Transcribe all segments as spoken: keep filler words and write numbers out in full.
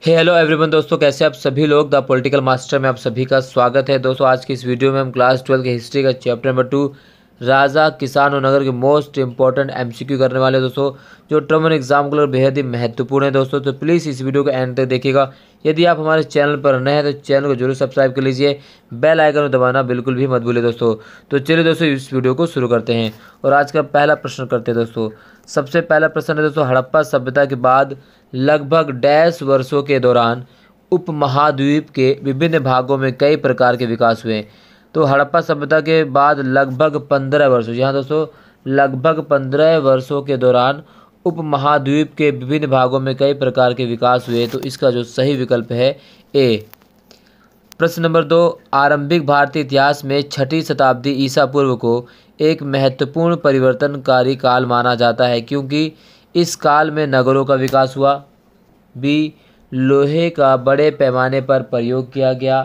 हे hello everyone दोस्तों, कैसे आप सभी लोग। द पॉलिटिकल मास्टर में आप सभी का स्वागत है। दोस्तों आज की इस वीडियो में हम क्लास ट्वेल्व के हिस्ट्री का चैप्टर नंबर टू राजा किसान और नगर के मोस्ट इंपॉर्टेंट एमसीक्यू करने वाले हैं दोस्तों, जो टर्म एग्जाम के लिए बेहद ही महत्वपूर्ण है दोस्तों। तो प्लीज़ इस वीडियो को एंड तक देखिएगा। यदि आप हमारे चैनल पर नए हैं तो चैनल को जरूर सब्सक्राइब कर लीजिए, बेल आइकन को दबाना बिल्कुल भी मत भूलिए दोस्तों। तो चलिए दोस्तों इस वीडियो को शुरू करते हैं और आज का पहला प्रश्न करते हैं दोस्तों। सबसे पहला प्रश्न है दोस्तों, हड़प्पा सभ्यता के बाद लगभग डैश वर्षों के दौरान उपमहाद्वीप के विभिन्न भागों में कई प्रकार के विकास हुए। तो हड़प्पा सभ्यता के बाद लगभग पंद्रह वर्षों, यहाँ दोस्तों लगभग पंद्रह वर्षों के दौरान उपमहाद्वीप के विभिन्न भागों में कई प्रकार के विकास हुए। तो इसका जो सही विकल्प है ए। प्रश्न नंबर दो, आरंभिक भारतीय इतिहास में छठी शताब्दी ईसा पूर्व को एक महत्वपूर्ण परिवर्तनकारी काल माना जाता है क्योंकि इस काल में नगरों का विकास हुआ। बी, लोहे का बड़े पैमाने पर प्रयोग किया गया।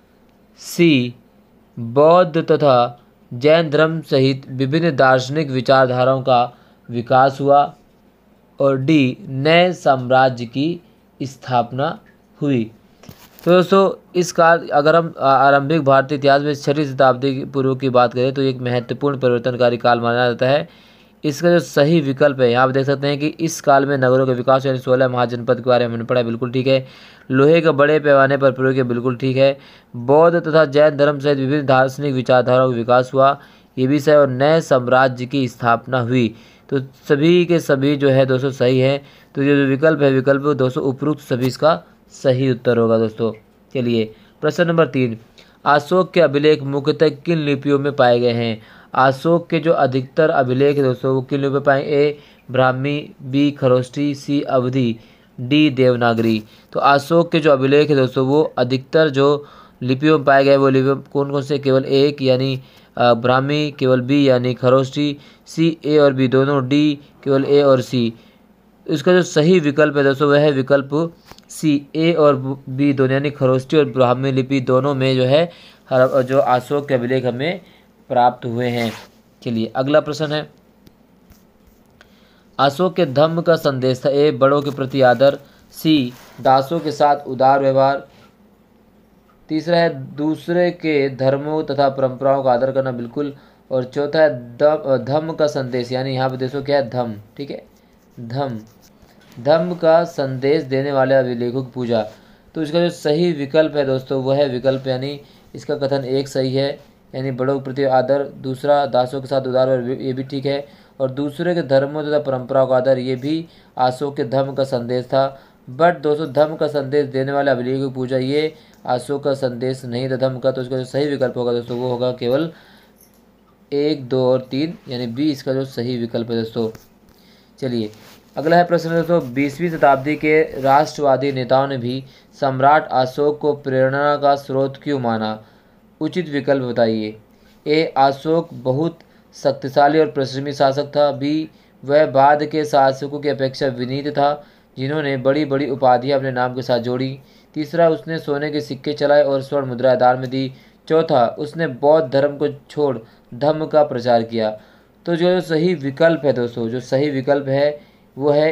सी, बौद्ध तथा जैन धर्म सहित विभिन्न दार्शनिक विचारधाराओं का विकास हुआ। और डी, नए साम्राज्य की स्थापना हुई। तो दोस्तों इस काल अगर हम आरंभिक भारतीय इतिहास में छठी शताब्दी पूर्व की बात करें तो एक महत्वपूर्ण परिवर्तनकारी काल माना जाता है। इसका जो सही विकल्प है, यहाँ आप देख सकते हैं कि इस काल में नगरों का विकास यानी सोलह महाजनपद के बारे में हमने पढ़ा, बिल्कुल ठीक है। लोहे का बड़े पैमाने पर प्रयोग किया, बिल्कुल ठीक है। बौद्ध तथा जैन धर्म सहित विभिन्न दार्शनिक विचारधाराओं का विकास हुआ, ये भी सही। और नए साम्राज्य की स्थापना हुई। तो सभी के सभी जो है दोस्तों सही है। तो ये जो विकल्प है विकल्प दोस्तों उपरोक्त सभी इसका सही उत्तर होगा दोस्तों। चलिए प्रश्न नंबर तीन, अशोक के अभिलेख मुख्यतः किन लिपियों में पाए गए हैं। अशोक के जो अधिकतर अभिलेख है दोस्तों वो किन लिपियों में पाए। A Brahmi, B Kharoshthi, C Awadhi, D Devanagari. तो अशोक के जो अभिलेख है दोस्तों वो अधिकतर जो लिपियों में पाए गए वो लिपियों कौन कौन से, केवल एक यानी ब्राह्मी, केवल बी यानी खरोष्टी, सी ए और बी दोनों, डी केवल ए और सी। इसका जो सही विकल्प है दोस्तों वह है विकल्प सी, ए और बी दोनों यानी खरोष्टी और ब्राह्मी लिपि दोनों में जो है जो अशोक के अभिलेख हमें प्राप्त हुए हैं। चलिए अगला प्रश्न है, अशोक के धम्म का संदेश था। ए बड़ों के प्रति आदर, सी दासों के साथ उदार व्यवहार, तीसरा है दूसरे के धर्मों तथा परंपराओं का आदर करना, बिल्कुल। और चौथा है धम्म का संदेश, यानी यहाँ पे देखो क्या है धम्म, ठीक है, धम्म धम्म का संदेश देने वाले अभिलेखों की पूजा। तो इसका जो सही विकल्प है दोस्तों वह है विकल्प यानी इसका कथन एक सही है, यानी बड़ों के प्रति आदर, दूसरा दासों के साथ उदार ये भी ठीक है, और दूसरे के धर्मों तथा परंपराओं का आदर ये भी अशोक के धम्म का संदेश था। बट दोस्तों धम्म का संदेश देने वाले अभिलेखों की पूजा ये अशोक का संदेश नहीं था धम्म का। तो इसका जो सही विकल्प होगा दोस्तों वो होगा केवल एक, दो और तीन, यानी बी इसका जो सही विकल्प है दोस्तों। चलिए अगला है प्रश्न दोस्तों, बीसवीं शताब्दी के राष्ट्रवादी नेताओं ने भी सम्राट अशोक को प्रेरणा का स्रोत क्यों माना। उचित विकल्प बताइए। ए अशोक बहुत शक्तिशाली और परिश्रमी शासक था। बी वह बाद के शासकों की अपेक्षा विनीत था जिन्होंने बड़ी बड़ी उपाधियां अपने नाम के साथ जोड़ी। तीसरा उसने सोने के सिक्के चलाए और स्वर्ण मुद्राएं दान में दी। चौथा उसने बौद्ध धर्म को छोड़ धम्म का प्रचार किया। तो जो सही विकल्प है दोस्तों, जो सही विकल्प है वो है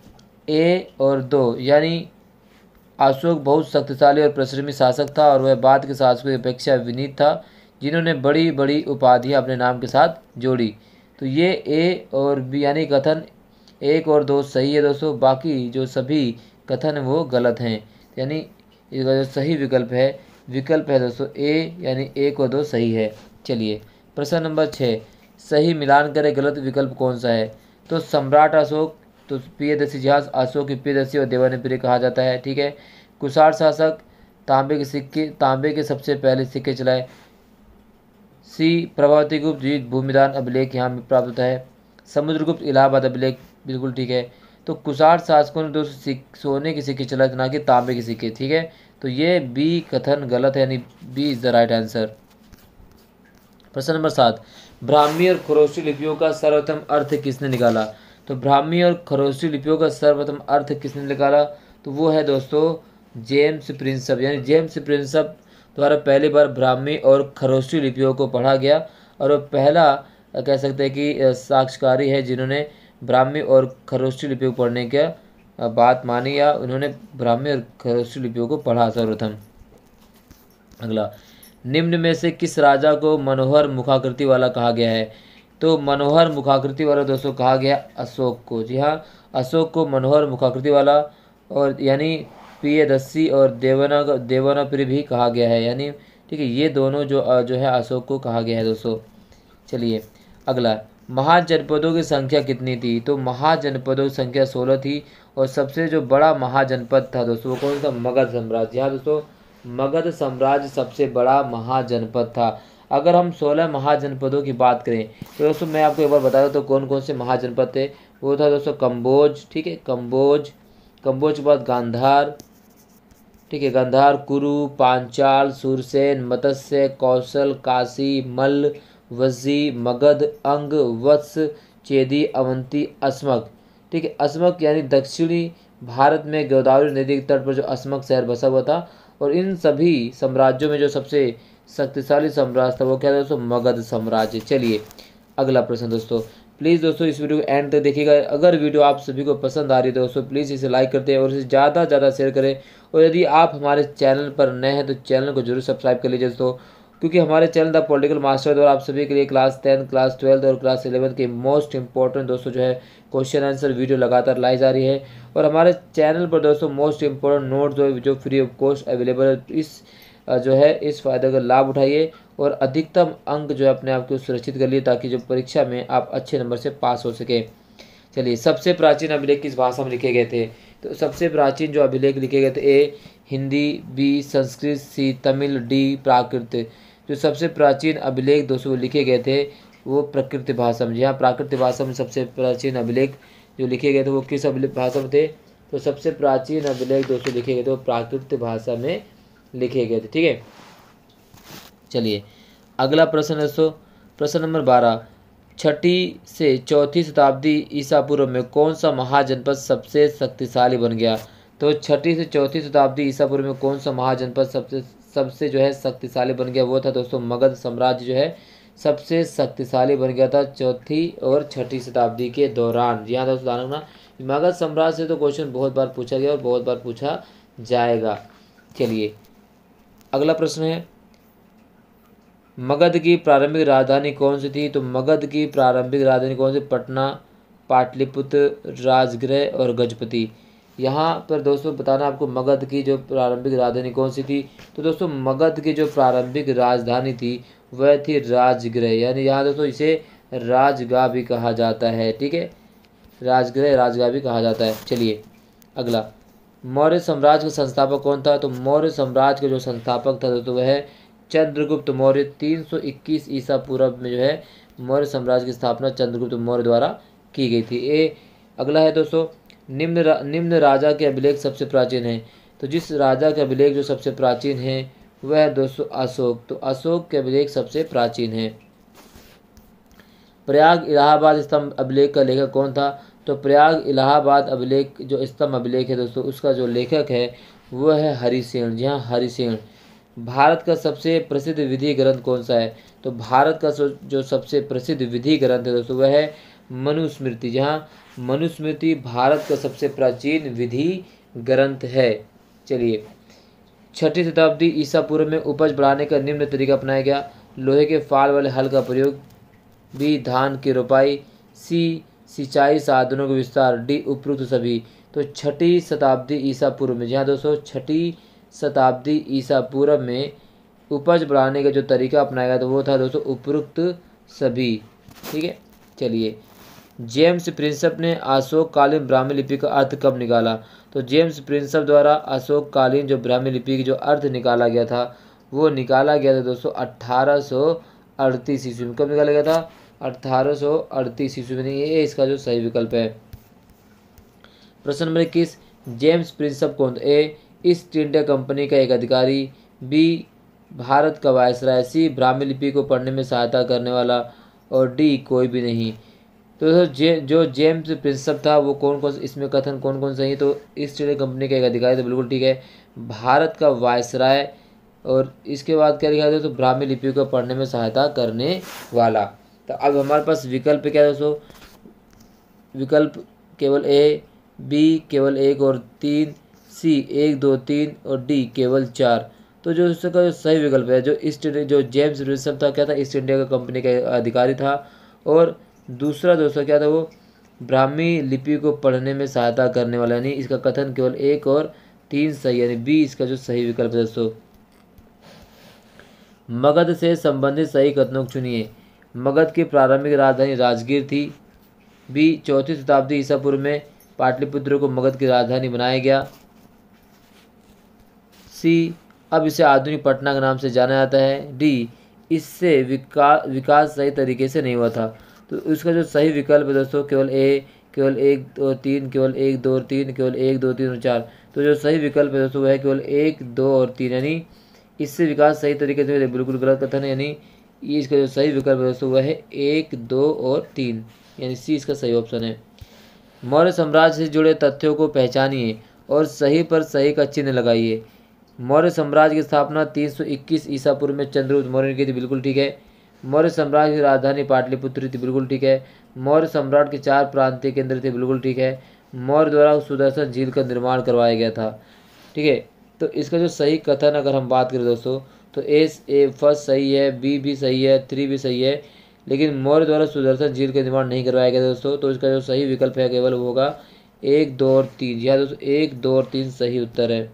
ए और दो, यानी अशोक बहुत शक्तिशाली और परिश्रमी शासक था और वह बाद के शासकों की अपेक्षा विनीत था जिन्होंने बड़ी बड़ी उपाधियां अपने नाम के साथ जोड़ी। तो ये ए और बी यानी कथन एक और दो सही है दोस्तों, बाकी जो सभी कथन वो गलत हैं। यानी इसका जो सही विकल्प है विकल्प है दोस्तों ए, यानी एक और दो सही है। चलिए प्रश्न नंबर छः, सही मिलान करें गलत विकल्प कौन सा है। तो सम्राट अशोक, तो प्रियदर्शी इतिहास अशोक की प्रियदर्शी और देवानी प्रिय कहा जाता है, ठीक है। कुषाण शासक, तांबे के सिक्के तांबे के सबसे पहले सिक्के चलाए। सी प्रभावती गुप्त जीत भूमिदान अभिलेख यहाँ में प्राप्त होता है। समुद्रगुप्त इलाहाबाद अभिलेख, बिल्कुल ठीक है। तो कुषाण शासकों ने दोस्तों सोने के सिक्के चलाए ना कि तांबे के सिक्के, ठीक है। तो ये बी कथन गलत है, यानी B is the right answer. प्रश्न नंबर सात, ब्राह्मी और खरोष्टी लिपियों का सर्वप्रथम अर्थ किसने निकाला। तो ब्राह्मी और खरोष्टी लिपियों का सर्वप्रथम अर्थ किसने निकाला, तो वो है दोस्तों जेम्स प्रिंसप, यानी जेम्स प्रिंसप द्वारा पहली बार ब्राह्मी और खरोष्टी लिपियों को पढ़ा गया और वो पहला कह सकते हैं कि साक्षकारी है जिन्होंने ब्राह्मी और खरोष्टी लिपियों को पढ़ने का बात मानी या उन्होंने ब्राह्मी और खरोष्ठी लिपियों को पढ़ा सर्वप्रथम। अगला, निम्न में से किस राजा को मनोहर मुखाकृति वाला कहा गया है? तो मनोहर मुखाकृति वाला दोस्तों कहा गया अशोक को। जी हाँ, अशोक को मनोहर मुखाकृति वाला और यानी प्रियदर्शी और देवना देवनाप्रिय भी कहा गया है, यानी ठीक है, ये दोनों जो जो है अशोक को कहा गया है दोस्तों। चलिए अगला, महाजनपदों की संख्या कितनी थी? तो महाजनपदों की संख्या सोलह थी और सबसे जो बड़ा महाजनपद था दोस्तों वो कौन सा? मगध साम्राज्य। हाँ दोस्तों, मगध साम्राज्य सबसे बड़ा महाजनपद था। अगर हम सोलह महाजनपदों की बात करें तो दोस्तों मैं आपको एक बार बता दूं तो कौन कौन से महाजनपद थे। वो था दोस्तों कंबोज, ठीक है, कंबोज, कंबोज के बाद गांधार, ठीक है, गांधार, कुरु, पांचाल, सुरसेन, मत्स्य, कौशल, काशी, मल्ल, वज्जी, मगध, अंग, वत्स, चेदी, अवंती, अस्मक। ठीक है, अस्मक यानी दक्षिणी भारत में गोदावरी नदी के तट पर जो अस्मक शहर बसा हुआ था। और इन सभी साम्राज्यों में जो सबसे शक्तिशाली साम्राज्य था वो क्या था दोस्तों? मगध साम्राज्य। चलिए अगला प्रश्न दोस्तों, प्लीज़ दोस्तों इस वीडियो को एंड तक देखिएगा। अगर वीडियो आप सभी को पसंद आ रही है दोस्तों प्लीज़ इसे लाइक करते हैं और इसे ज़्यादा से ज़्यादा शेयर करें। और यदि आप हमारे चैनल पर नए हैं तो चैनल को जरूर सब्सक्राइब कर लीजिए दोस्तों, क्योंकि हमारे चैनल द पॉलिटिकल मास्टर द्वारा आप सभी के लिए क्लास टेंथ, क्लास ट्वेल्थ और क्लास इलेवंथ के मोस्ट इंपॉर्टेंट दोस्तों जो है क्वेश्चन आंसर वीडियो लगातार लाई जा रही है। और हमारे चैनल पर दोस्तों मोस्ट इंपॉर्टेंट नोट जो जो फ्री ऑफ कॉस्ट अवेलेबल है, इस जो है इस फायदे का लाभ उठाइए और अधिकतम अंक जो है अपने आप को सुरक्षित कर लिए ताकि जो परीक्षा में आप अच्छे नंबर से पास हो सके। चलिए, सबसे प्राचीन अभिलेख किस भाषा में लिखे गए थे? तो सबसे प्राचीन जो अभिलेख लिखे गए थे, A Hindi, B Sanskrit, C Tamil, D Prakrit. जो सबसे प्राचीन अभिलेख दोस्तों लिखे गए थे वो प्राकृत भाषा में। यहाँ प्राकृत भाषा में सबसे प्राचीन अभिलेख जो लिखे गए थे वो किस अभिलेख भाषा में थे? तो सबसे प्राचीन अभिलेख दोस्तों लिखे गए थे वो प्राकृत भाषा में लिखे गए थे। ठीक है, चलिए अगला प्रश्न दोस्तों, प्रश्न नंबर बारह, छठी से चौथी शताब्दी ईसा पूर्व में कौन सा महाजनपद सबसे शक्तिशाली बन गया? तो छठी से चौथी शताब्दी ईसा पूर्व में कौन सा महाजनपद सबसे सबसे जो है शक्तिशाली बन गया? वो था दोस्तों मगध साम्राज्य जो है सबसे शक्तिशाली बन गया था चौथी और छठी शताब्दी के दौरान। जी हाँ दोस्तों, ध्यान रखना, मगध साम्राज्य से तो क्वेश्चन बहुत बार पूछा गया और बहुत बार पूछा जाएगा। चलिए अगला प्रश्न है, मगध की प्रारंभिक राजधानी कौन सी थी? तो मगध की प्रारंभिक राजधानी कौन सी? पटना, पाटलिपुत्र, राजगृह और गजपति। यहाँ पर दोस्तों बताना आपको मगध की जो प्रारंभिक राजधानी कौन सी थी? तो दोस्तों मगध की जो प्रारंभिक राजधानी थी वह थी राजगृह, यानी यहाँ दोस्तों इसे राजगाह भी कहा जाता है। ठीक है, राजगृह राजगाह भी कहा जाता है। चलिए अगला, मौर्य साम्राज्य का संस्थापक कौन था? तो मौर्य साम्राज्य का जो संस्थापक था दोस्तों वह चंद्रगुप्त मौर्य। तीन सौ इक्कीस ईसा पूर्व में जो है मौर्य साम्राज्य की स्थापना चंद्रगुप्त मौर्य द्वारा की गई थी। ए अगला है दोस्तों, निम्न रा, निम्न राजा के अभिलेख सबसे प्राचीन है। तो जिस राजा के अभिलेख जो सबसे प्राचीन है वह है दोस्तों अशोक। तो अशोक के अभिलेख सबसे प्राचीन है। प्रयाग इलाहाबाद स्तंभ अभिलेख का लेखक कौन था? तो प्रयाग इलाहाबाद अभिलेख जो स्तंभ अभिलेख है दोस्तों उसका जो लेखक है वह है हरिसेन। जी हाँ, हरिसेन। भारत का सबसे प्रसिद्ध विधि ग्रंथ कौन सा है? तो भारत का जो सबसे प्रसिद्ध विधि ग्रंथ है दोस्तों वह है मनुस्मृति। जहाँ मनुस्मृति भारत का सबसे प्राचीन विधि ग्रंथ है। चलिए, छठी शताब्दी ईसा पूर्व में उपज बढ़ाने का निम्न तरीका अपनाया गया। लोहे के फाल वाले हल का प्रयोग, बी धान की रोपाई, सी सिंचाई साधनों का विस्तार, डी उपरोक्त सभी। तो छठी शताब्दी ईसा पूर्व में, जहाँ दोस्तों छठी शताब्दी ईसा पूर्व में उपज बढ़ाने का जो तरीका अपनाया गया तो वो था दोस्तों उपरोक्त सभी। ठीक है, चलिए, जेम्स प्रिंसप ने अशोक कालीन ब्राह्मी लिपि का अर्थ कब निकाला? तो जेम्स प्रिंसप द्वारा अशोक कालीन जो ब्राह्मी लिपि की जो अर्थ निकाला गया था वो निकाला गया था दोस्तों अट्ठारह सौ अड़तीस ईस्वी में। कब निकाला गया था? अट्ठारह सौ अड़तीस ईस्वी में। ये इसका जो सही विकल्प है। प्रश्न नंबर इक्कीस, जेम्स प्रिंसप कौन? ए ईस्ट इंडिया कंपनी का एक अधिकारी, बी भारत का वायसराय, सी ब्राह्मी लिपि को पढ़ने में सहायता करने वाला और डी कोई भी नहीं। तो दोस्तों जे जो जेम्स प्रिंसप था वो कौन कौन इसमें कथन कौन कौन सही? तो ईस्ट इंडिया कंपनी का एक अधिकारी तो बिल्कुल ठीक है, भारत का वायसराय और इसके बाद क्या लिखा है तो ब्राह्मी लिपि को पढ़ने में सहायता करने वाला। तो अब हमारे पास विकल्प क्या है दोस्तों? विकल्प केवल ए बी केवल एक और तीन, सी एक दो तीन और डी केवल चार। तो जो इसका जो सही विकल्प है, जो ईस्ट जो जेम्स विल्सन था क्या था, ईस्ट इंडिया का कंपनी का अधिकारी था। और दूसरा दोस्तों क्या था, वो ब्राह्मी लिपि को पढ़ने में सहायता करने वाला, यानी इसका कथन केवल एक और तीन सही, यानी बी इसका जो सही विकल्प है दोस्तों। मगध से संबंधित सही कथनों को चुनिए। मगध की प्रारंभिक राजधानी राजगीर थी। बी चौथी शताब्दी ईसा पूर्व में पाटलिपुत्र को मगध की राजधानी बनाया गया। सी अब इसे आधुनिक पटना के नाम से जाना जाता है। डी इससे विकास विकास सही तरीके से नहीं हुआ था। तो इसका जो सही विकल्प है दोस्तों केवल ए, केवल एक और तीन, केवल एक दो और तीन, केवल एक दो तीन और चार। तो जो सही विकल्प है दोस्तों वह है केवल एक दो और तीन, यानी इससे विकास सही तरीके से, बिल्कुल गलत कथन है, यानी ये इसका जो सही विकल्प है दोस्तों वह है एक दो और तीन, यानी सी इसका सही ऑप्शन है। मौर्य साम्राज्य से जुड़े तथ्यों को पहचानिए और सही पर सही का चिन्ह लगाइए। मौर्य साम्राज्य की स्थापना तीन सौ इक्कीस ईसा पूर्व में चंद्रगुप्त मौर्य ने की थी, बिल्कुल ठीक है। मौर्य साम्राज्य की राजधानी पाटलिपुत्र थी, बिल्कुल ठीक है। मौर्य सम्राट के चार प्रांतीय केंद्र थे, बिल्कुल ठीक है। मौर्य द्वारा सुदर्शन झील का निर्माण करवाया गया था, ठीक है। तो इसका जो सही कथन अगर हम बात करें दोस्तों तो ए ए फर्स्ट सही है, बी भी सही है, थ्री भी सही है, लेकिन मौर्य द्वारा सुदर्शन झील का निर्माण नहीं करवाया गया दोस्तों। तो इसका जो सही विकल्प है केवल वो होगा एक दो और तीन। यह दोस्तों एक दो और तीन सही उत्तर है।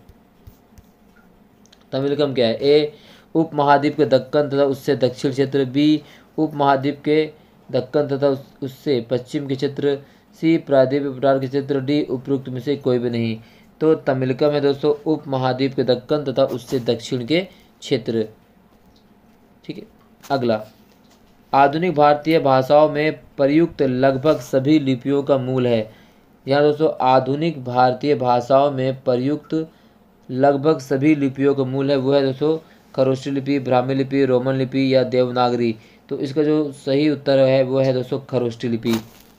तमिलकम क्या है, ए उपमहाद्वीप के दक्कन तथा उससे दक्षिण क्षेत्र, बी उपमहाद्वीप के दक्कन तथा उस, उससे पश्चिम के क्षेत्र, सी प्रायद्वीपीय पठार के क्षेत्र, डी उपरोक्त में से कोई भी नहीं। तो तमिलकम है दोस्तों उपमहाद्वीप के दक्कन तथा उससे दक्षिण के क्षेत्र, ठीक है। अगला, आधुनिक भारतीय भाषाओं में प्रयुक्त लगभग सभी लिपियों का मूल है। यहाँ दोस्तों आधुनिक भारतीय भाषाओं में प्रयुक्त लगभग सभी लिपियों का मूल है, वो है दोस्तों खरोष्टी लिपि, ब्राह्मी लिपि, रोमन लिपि या देवनागरी। तो इसका जो सही उत्तर है वो है दोस्तों खरोष्टी लिपि।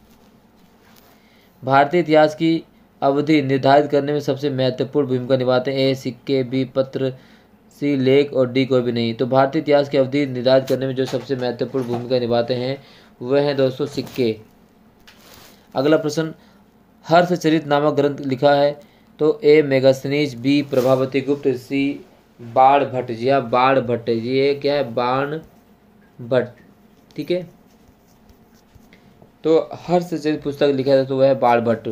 भारतीय इतिहास की अवधि निर्धारित करने में सबसे महत्वपूर्ण भूमिका निभाते हैं। ए सिक्के, बी पत्र, सी लेख और डी कोई भी नहीं। तो भारतीय इतिहास की अवधि निर्धारित करने में जो सबसे महत्वपूर्ण भूमिका निभाते हैं वह है दोस्तों सिक्के। अगला प्रश्न, हर्षचरित नामक ग्रंथ लिखा है। तो ए मेगास्थनीज, बी प्रभावती गुप्त, सी बाण भट्ट। जी हाँ बाण भट्ट, ये क्या है बाण भट्ट, ठीक है। तो हर्षचरित पुस्तक लिखा है तो वह है बाण भट्ट।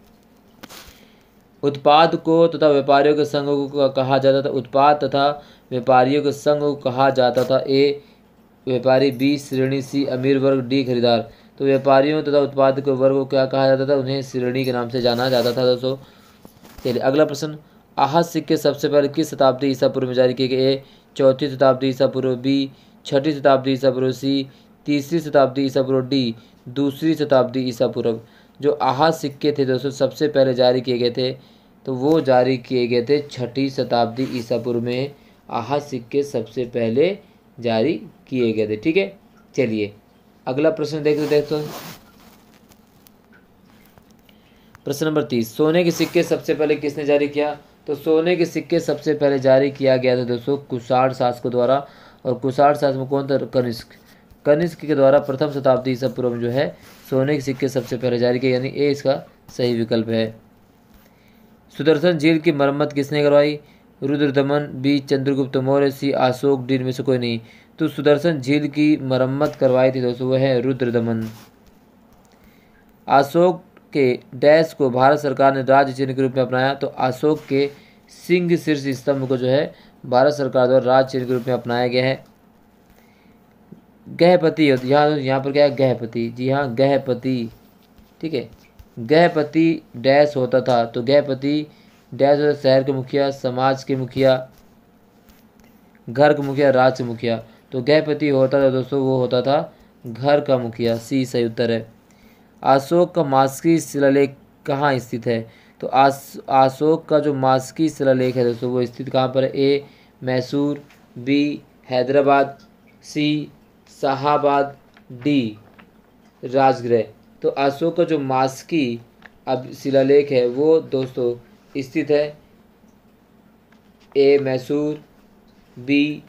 उत्पाद को तथा व्यापारियों के संघ को कहा जाता था, उत्पाद तथा व्यापारियों के संघ को कहा जाता था। ए व्यापारी, बी श्रेणी, सी अमीर वर्ग, डी खरीदार। तो व्यापारियों तथा उत्पाद के वर्ग को क्या कहा जाता था, उन्हें श्रेणी के नाम से जाना जाता था दोस्तों। चलिए अगला प्रश्न, आहत सिक्के सबसे पहले किस शताब्दी ईसा पूर्व में जारी किए गए। ए चौथी शताब्दी ईसा पूर्व, बी छठी शताब्दी ईसा पूर्व, सी तीसरी शताब्दी ईसा पूर्व, डी दूसरी शताब्दी ईसा पूर्व। जो आहत सिक्के थे दोस्तों सबसे पहले जारी किए गए थे तो वो जारी किए गए थे छठी शताब्दी ईसा पूर्व में। आहत सिक्के सबसे पहले जारी किए गए थे, ठीक है। चलिए अगला प्रश्न देखते देखते प्रश्न नंबर तीस, सोने के सिक्के सबसे पहले किसने जारी किया। तो सोने के सिक्के सबसे पहले जारी किया गया था दोस्तों कुषाण शासकों द्वारा। और कुषाण शासक में कौन था, कनिष्क। कनिष्क के द्वारा प्रथम शताब्दी ईसा पूर्व में जो है सोने के सिक्के सबसे पहले जारी किए, यानी ए इसका सही विकल्प है। सुदर्शन झील की मरम्मत किसने करवाई। Rudradaman, B Chandragupta Maurya, C Ashok, D में से कोई नहीं। तो सुदर्शन झील की मरम्मत करवाई थी दोस्तों वह है रुद्रदमन। अशोक के डैश को भारत सरकार ने राज्य चिन्ह के रूप में अपनाया। तो अशोक के सिंह शीर्ष स्तंभ को जो है भारत सरकार द्वारा राज्य चिन्ह के रूप में अपनाया गया है। गहपति, यहाँ यहाँ पर क्या है गहपति, जी हाँ गहपति, ठीक है। गहपति डैश होता था। तो गहपति डैश होता शहर के मुखिया, समाज के मुखिया, घर के मुखिया, राज्य के मुखिया। तो गहपति होता था दोस्तों वो होता था घर का मुखिया, सी सही उत्तर है। अशोक का मास्की शिलालेख कहाँ स्थित है। तो अशोक का जो मास्की शिलालेख है दोस्तों वो स्थित कहाँ पर है। A Mysore, B Hyderabad, C Shahabad, D Rajgriha. तो अशोक का जो मास्की अब शिलालेख है वो दोस्तों स्थित है A Mysore, B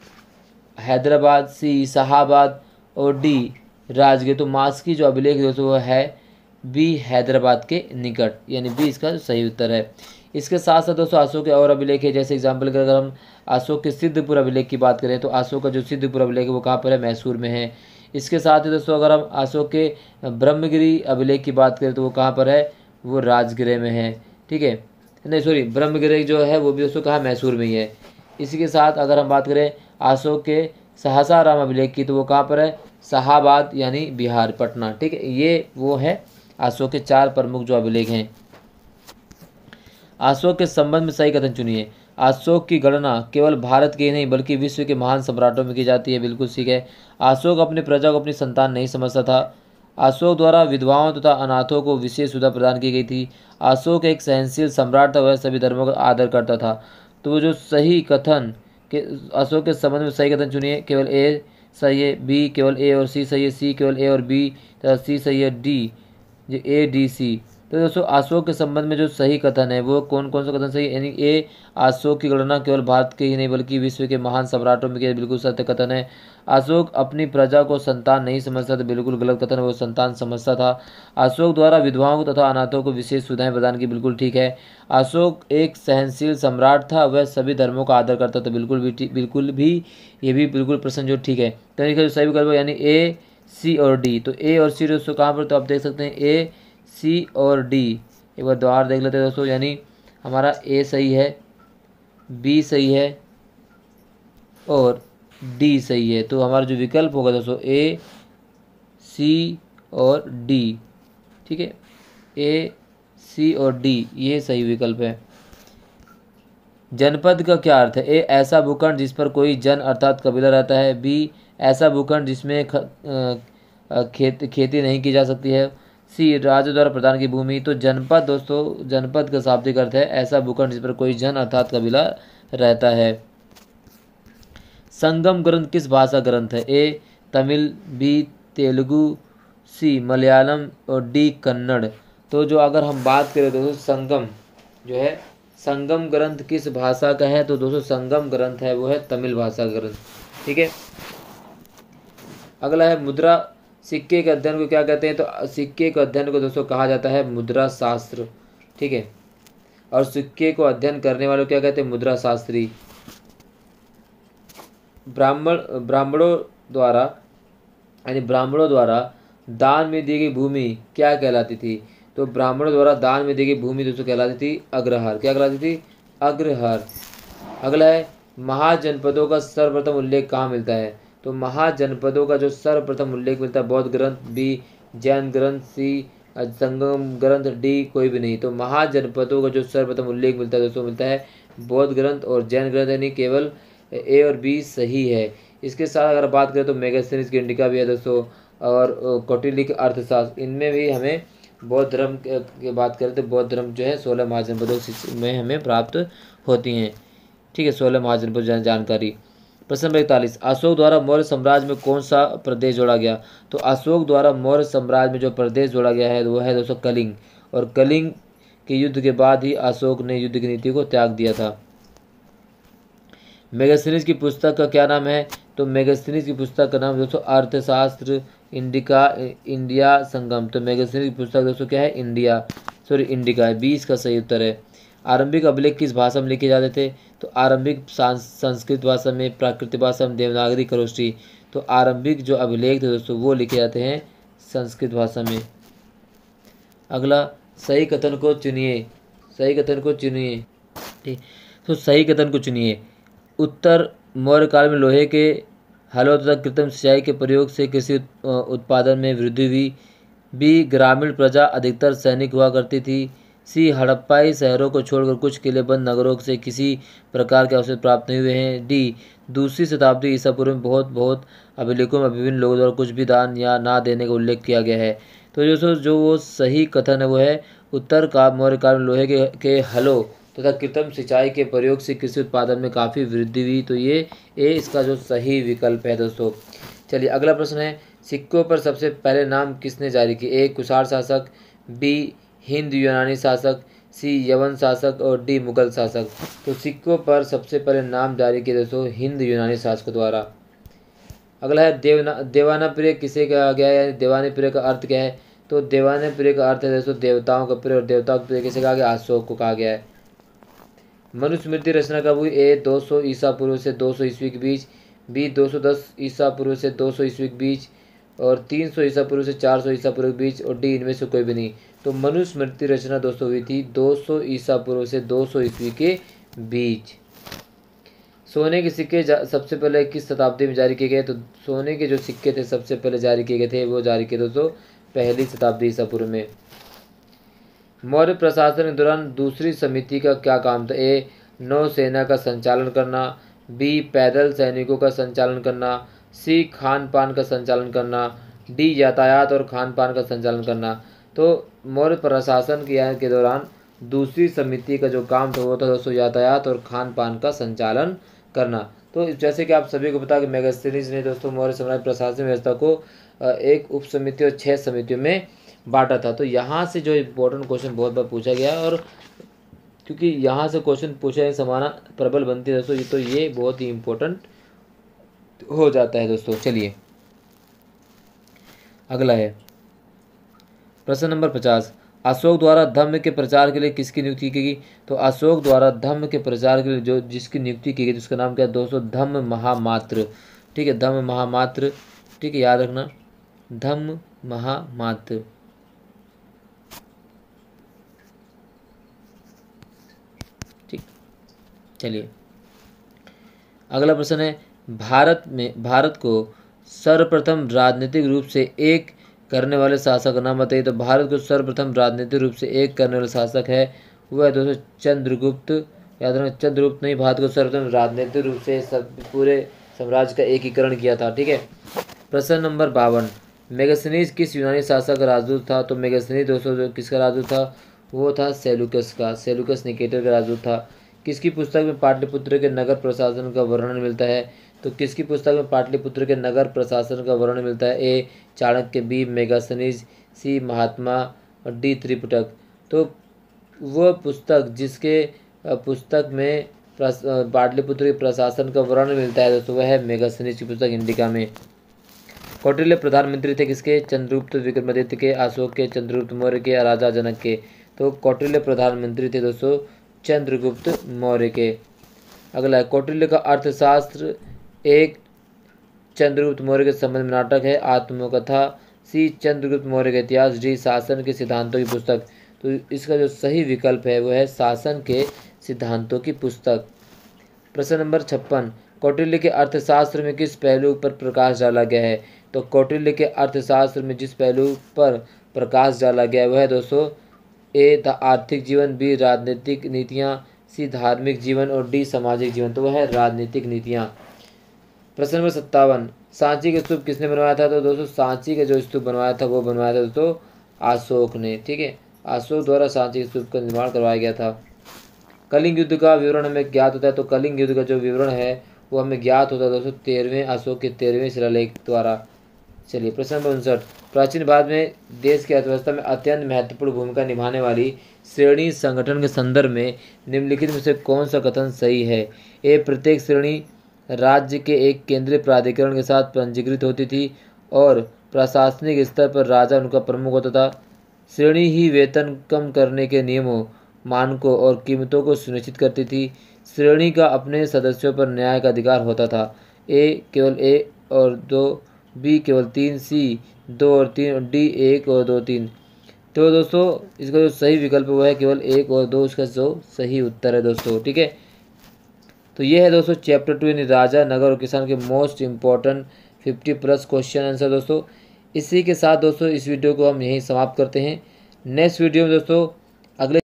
Hyderabad, C Shahabad और डी राजगृह। तो मास्की जो अभिलेख दोस्तों वो है बी हैदराबाद के निकट, यानी बी इसका सही उत्तर है। इसके साथ साथ दोस्तों अशोक के और अभिलेख है, जैसे एग्जाम्पल के अगर हम अशोक के सिद्धपुर अभिलेख की बात करें तो अशोक का जो सिद्धपुर अभिलेख है वो कहाँ पर है, मैसूर में है। इसके साथ ही दोस्तों अगर हम अशोक के ब्रह्मगिरी अभिलेख की बात करें तो वो कहाँ पर है, वो राजगृह में है। ठीक है, नहीं सॉरी ब्रह्मगिरी जो है वो भी दोस्तों कहाँ, मैसूर में ही है। इसी के साथ अगर हम बात करें अशोक के सहसाराम अभिलेख की तो वो कहाँ पर है, शाहाबाद यानी बिहार, पटना। ठीक है, ये वो है अशोक के चार प्रमुख जो अभिलेख हैं। अशोक के संबंध में सही कथन चुनिए। अशोक की गणना केवल भारत के ही नहीं बल्कि विश्व के महान सम्राटों में की जाती है। बिल्कुल ठीक है। अशोक अपनी प्रजा को अपनी संतान नहीं समझता था। अशोक द्वारा विधवाओं तथा अनाथों को विशेष सुविधा प्रदान की गई थी। अशोक एक सहनशील सम्राट था, वह सभी धर्मों का आदर करता था। तो वो जो सही कथन के अशोक के संबंध में सही कथन चुनिए। केवल ए सही है, बी केवल ए और सी सही है, सी केवल ए और बी तथा सी सही है, डी जो ए डी सी। तो दोस्तों अशोक के संबंध में जो सही कथन है वो कौन कौन सा कथन सही है, यानी ए अशोक की गणना केवल भारत के ही नहीं बल्कि विश्व के महान सम्राटों में किया, बिल्कुल सत्य कथन है। अशोक अपनी प्रजा को संतान नहीं समझता था, बिल्कुल गलत कथन है, वो संतान समझता था। अशोक द्वारा विधवाओं तथा अनाथों को विशेष सुविधाएं प्रदान की, बिल्कुल ठीक है। अशोक एक सहनशील सम्राट था, वह सभी धर्मों का आदर करता था, बिल्कुल भी ठीक, बिल्कुल भी ये भी बिल्कुल प्रश्न जो ठीक है। तो इसका जो सही विकल्प यानी ए सी और डी। तो ए और सी दोस्तों कहाँ पर, तो आप देख सकते हैं ए सी और डी। एक बार दोबारा देख लेते हैं दोस्तों, यानी हमारा ए सही है, बी सही है और डी सही है। तो हमारा जो विकल्प होगा दोस्तों ए सी और डी। ठीक है, ए सी और डी ये सही विकल्प है। जनपद का क्या अर्थ है, ए ऐसा भूखंड जिस पर कोई जन अर्थात कबीला रहता है, बी ऐसा भूखंड जिसमें ख, आ, खेत खेती नहीं की जा सकती है, सी राज्य द्वारा प्रदान की भूमि। तो जनपद दोस्तों जनपद का शाब्दिक अर्थ है ऐसा भूखंड जिस पर कोई जन अर्थात कबीला रहता है। संगम ग्रंथ किस भाषा ग्रंथ है, A Tamil, B Telugu, C Malayalam और डी कन्नड़। तो जो अगर हम बात करें दोस्तों संगम जो है संगम ग्रंथ किस भाषा का है, तो दोस्तों संगम ग्रंथ है वो है तमिल भाषा ग्रंथ। ठीक है, अगला है मुद्रा। सिक्के के अध्ययन को क्या कहते हैं, तो सिक्के के अध्ययन को दोस्तों कहा जाता है मुद्रा शास्त्र। ठीक है, और सिक्के को अध्ययन करने वालों को क्या कहते हैं, मुद्रा शास्त्री। ब्राह्मण ब्राह्मणों द्वारा यानी ब्राह्मणों द्वारा दान में दी गई भूमि क्या कहलाती थी, तो ब्राह्मणों द्वारा दान में दी गई भूमि दोस्तों कहलाती थी अग्रहार। क्या कहलाती थी, अग्रहार। अगला है महाजनपदों का सर्वप्रथम उल्लेख कहाँ मिलता है, तो महाजनपदों का जो सर्वप्रथम उल्लेख मिलता है बौद्ध ग्रंथ, बी जैन ग्रंथ, सी संगम ग्रंथ, डी कोई भी नहीं। तो महाजनपदों का जो सर्वप्रथम उल्लेख मिलता है दोस्तों मिलता है बौद्ध ग्रंथ और जैन ग्रंथ, यानी केवल ए और बी सही है। इसके साथ अगर बात करें तो मेगास्थनीज की इंडिका भी है दोस्तों, और कौटिल्य अर्थशास्त्र, इनमें भी हमें बौद्ध धर्म की बात करें तो बौद्ध धर्म जो है सोलह महाजनपदों में हमें प्राप्त होती हैं। ठीक है, सोलह महाजनपद जानकारी। प्रश्न नंबर इकतालीस, अशोक द्वारा मौर्य साम्राज्य में कौन सा प्रदेश जोड़ा गया, तो अशोक द्वारा मौर्य साम्राज्य में जो प्रदेश जोड़ा गया है वो है दोस्तों कलिंग, और कलिंग के युद्ध के बाद ही अशोक ने युद्ध की नीति को त्याग दिया था। मेगास्थनीज की पुस्तक का क्या नाम है, तो मेगास्थनीज की पुस्तक का नाम दोस्तों अर्थशास्त्र इंडिका इंडिया संगम। तो मेगास्थनीज की पुस्तक दोस्तों क्या है, इंडिया सॉरी इंडिका है, बीस का सही उत्तर है। आरंभिक अभिलेख किस भाषा में लिखे जाते थे, तो आरंभिक संस्कृत भाषा में, प्राकृतिक भाषा में, देवनागरी खरोष्टी। तो आरंभिक जो अभिलेख थे दोस्तों वो लिखे जाते हैं संस्कृत भाषा में। अगला सही कथन को चुनिए, सही कथन को चुनिए। ठीक, तो सही कथन को चुनिए। उत्तर मौर्य काल में लोहे के हलों तथा कृत्रिम सिंचाई के प्रयोग से कृषि उत्पादन में वृद्धि हुई। बी ग्रामीण प्रजा अधिकतर सैनिक हुआ करती थी। सी हड़प्पाई शहरों को छोड़कर कुछ किलेबंद नगरों से किसी प्रकार के अवशेष प्राप्त नहीं हुए हैं। डी दूसरी शताब्दी ईसा पूर्व में बहुत बहुत अभिलेखों में विभिन्न लोगों द्वारा कुछ भी दान या ना देने का उल्लेख किया गया है। तो जो जो वो सही कथन है वो है उत्तर का मौर्य काल में लोहे के, के हलों तथा कृत्रिम सिंचाई के प्रयोग से कृषि उत्पादन में काफ़ी वृद्धि हुई। तो ये ए इसका जो सही विकल्प है दोस्तों। चलिए अगला प्रश्न है, सिक्कों पर सबसे पहले नाम किसने जारी किए, ए कुषाण शासक, बी हिंद यूनानी शासक, सी यवन शासक और डी मुगल शासक। तो सिक्कों पर सबसे पहले नाम जारी किए दोस्तों हिंद यूनानी शासकों द्वारा। अगला है देवना देवाना प्रिय किसे कहा गया है, देवानी प्रिय का अर्थ क्या है, तो देवानय प्रिय का अर्थ है दोस्तों देवताओं का प्रिय, और देवताओं का प्रिय किसे कहा गया, अशोक को कहा गया है। मनुस्मृति रचना कब हुई, ए दो सौ ईसा पूर्व से दो सौ ईस्वी के बीच, बी दो सौ दस ईसा पूर्व से दो सौ ईस्वी के बीच, और तीन सौ ईसा पूर्व से चार सौ ईसा पूर्व के बीच, और डी इनमें से कोई भी नहीं। तो मनुस्मृति रचना दोस्तों हुई थी दो सौ ईसा पूर्व से दो सौ ईस्वी के बीच। सोने के सिक्के सबसे पहले किस शताब्दी में जारी किए गए, तो सोने के जो सिक्के थे सबसे पहले जारी किए गए थे वो जारी किए दोस्तों पहली शताब्दी ईसा पूर्व में। मौर्य प्रशासन के दौरान दूसरी समिति का क्या काम था, ए नौसेना का संचालन करना, बी पैदल सैनिकों का संचालन करना, सी खान पान का संचालन करना, डी यातायात और खान पान का संचालन करना। तो मौर्य प्रशासन के दौरान दूसरी समिति का जो काम था वो था दोस्तों यातायात और खान पान का संचालन करना। तो जैसे कि आप सभी को पता कि मेगास्थनीज ने दोस्तों मौर्य साम्राज्य प्रशासन व्यवस्था को एक उप समिति और छह समितियों में बांटा था। तो यहाँ से जो इम्पोर्टेंट क्वेश्चन बहुत बार पूछा गया, और क्योंकि यहाँ से क्वेश्चन पूछा है समाना प्रबल बनती है दोस्तों, तो ये बहुत ही इम्पोर्टेंट हो जाता है दोस्तों। चलिए अगला है प्रश्न नंबर पचास, अशोक द्वारा धम्म के प्रचार के लिए किसकी नियुक्ति की गई, तो अशोक द्वारा धम्म के प्रचार के लिए जो जिसकी नियुक्ति की गई जिसका नाम क्या है दोस्तों, धम्म महामात्र। ठीक है, धम्म महामात्र। ठीक है, याद रखना धम्म महामात्र। ठीक, चलिए अगला प्रश्न है, भारत में भारत को सर्वप्रथम राजनीतिक रूप से एक करने वाले शासक का नाम बताइए। तो भारत को सर्वप्रथम राजनीतिक रूप से एक करने वाले शासक है वह है दोस्तों चंद्रगुप्त। याद रखना चंद्रगुप्त ने भारत को सर्वप्रथम राजनीतिक रूप से सब पूरे साम्राज्य का एकीकरण किया था। ठीक है, प्रश्न नंबर बावन, मेगास्थनीज किस यूनानी शासक का राजदूत था, तो मेगास्थनीज दोस्तों जो किसका राजदूत था वो था सेलुकस का, सेलुकस निकेटर का राजदूत था। किसकी पुस्तक में पाटलिपुत्र के नगर प्रशासन का वर्णन मिलता है, तो किसकी पुस्तक में पाटलिपुत्र के नगर प्रशासन का वर्णन मिलता है, A Chanakya, B Megasthenes, C Mahatma और डी त्रिपिटक। तो वह पुस्तक जिसके पुस्तक में पाटलिपुत्र के प्रशासन का वर्णन मिलता है दोस्तों वह है मेगास्थनीज की पुस्तक इंडिका में। कौटिल्य प्रधानमंत्री थे किसके, चंद्रगुप्त विक्रमादित्य के, अशोक के, चंद्रगुप्त मौर्य के, राजा जनक के। तो कौटिल्य प्रधानमंत्री थे दोस्तों चंद्रगुप्त मौर्य के। अगला है, कौटिल्य का अर्थशास्त्र एक चंद्रगुप्त मौर्य के संबंध में नाटक है, आत्मकथा, सी चंद्रगुप्त मौर्य का इतिहास, डी शासन के सिद्धांतों की पुस्तक। तो इसका जो सही विकल्प है वो है शासन के सिद्धांतों की पुस्तक। प्रश्न नंबर छप्पन, कौटिल्य के अर्थशास्त्र में किस पहलू पर प्रकाश डाला गया है, तो कौटिल्य के अर्थशास्त्र में जिस पहलू पर प्रकाश डाला गया है वह है दोस्तों ए द आर्थिक जीवन, बी राजनीतिक नीतियाँ, सी धार्मिक जीवन और डी सामाजिक जीवन। तो वह है राजनीतिक नीतियाँ। प्रश्न नंबर सत्तावन, सांची का स्तूप किसने बनवाया था, तो दोस्तों सांची का जो स्तूप बनवाया था वो बनवाया था दोस्तों अशोक ने। ठीक है, अशोक द्वारा सांची स्तूप का निर्माण करवाया गया था। कलिंग युद्ध का विवरण हमें ज्ञात होता है, तो कलिंग युद्ध का जो विवरण है वो हमें ज्ञात होता है दोस्तों तेरहवें अशोक के तेरहवें शिलालेख द्वारा। चलिए प्रश्न नंबर उनसठ, प्राचीन भारत में देश की अर्थव्यवस्था में अत्यंत महत्वपूर्ण भूमिका निभाने वाली श्रेणी संगठन के संदर्भ में निम्नलिखित में से कौन सा कथन सही है, ए प्रत्येक श्रेणी राज्य के एक केंद्रीय प्राधिकरण के साथ पंजीकृत होती थी और प्रशासनिक स्तर पर राजा उनका प्रमुख होता था, श्रेणी ही वेतन कम करने के नियमों, मानकों और कीमतों को सुनिश्चित करती थी, श्रेणी का अपने सदस्यों पर न्याय का अधिकार होता था, ए केवल ए और दो, बी केवल तीन, सी दो और तीन और डी एक और दो तीन। तो दोस्तों इसका जो सही विकल्प वो है केवल एक और दो, इसका जो सही उत्तर है दोस्तों। ठीक है, तो ये है दोस्तों चैप्टर टू यानी राजा, नगर और किसान के most important fifty plus question answer दोस्तों। इसी के साथ दोस्तों इस वीडियो को हम यहीं समाप्त करते हैं। नेक्स्ट वीडियो में दोस्तों